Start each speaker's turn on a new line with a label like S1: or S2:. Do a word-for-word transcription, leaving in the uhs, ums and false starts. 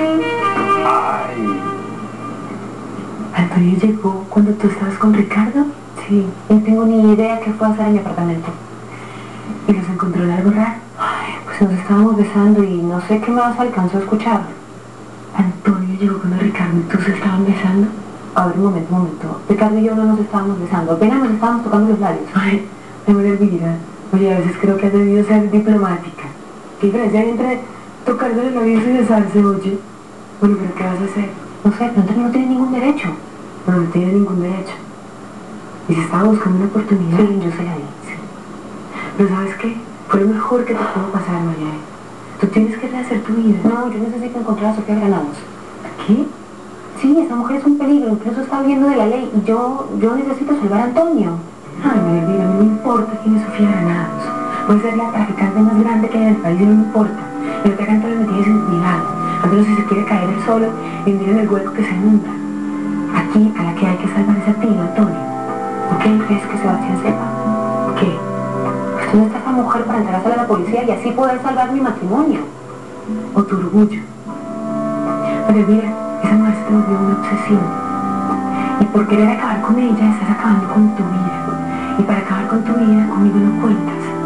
S1: Ay.
S2: Antonio llegó cuando tú estabas con Ricardo.
S3: Sí, no tengo ni idea qué fue a hacer en mi apartamento.
S2: ¿Y los encontró en algo raro?
S3: Ay, pues nos estábamos besando y no sé qué más alcanzó a escuchar.
S2: Antonio llegó cuando Ricardo y tú se estaban besando.
S3: A ver, un momento, un momento. Ricardo y yo no nos estábamos besando, apenas nos estábamos tocando los labios.
S2: Ay, me voy a olvidar. Oye, a veces creo que has debido ser diplomática. ¿Qué diferencia hay entre tocarse los labios y besarse, oye? Bueno, pero ¿qué vas a hacer?
S3: No sé, pero Antonio no tiene ningún derecho.
S2: No, no tiene ningún derecho. Y se estaba buscando una oportunidad.
S3: Sí, yo se la di, sí.
S2: Pero ¿sabes qué? Fue lo mejor que te pudo pasar, María. Tú tienes que rehacer tu vida.
S3: No, yo necesito encontrar a Sofía Granados.
S2: ¿Qué?
S3: Sí, esa mujer es un peligro, incluso está huyendo de la ley y yo, yo necesito salvar a Antonio.
S2: Ay, María, mira, a mí no me importa quién es Sofía Granados. Puede ser la traficante más grande que hay en el país y no me importa. Pero que haga Antonio me tiene sin cuidado. Antonio, si se quiere caer él solo, hundir en el hueco que se inunda. Aquí, a la que hay que salvar es a ti, no a Antonio.
S3: ¿Por qué crees que Sebastián sepa?
S2: ¿Qué?
S3: Pues tú no estás a mujer para entregársela a la policía y así poder salvar mi matrimonio.
S2: O tu orgullo. Pero mira, esa mujer se te volvió una obsesión. Y por querer acabar con ella, estás acabando con tu vida. Y para acabar con tu vida, conmigo no cuentas.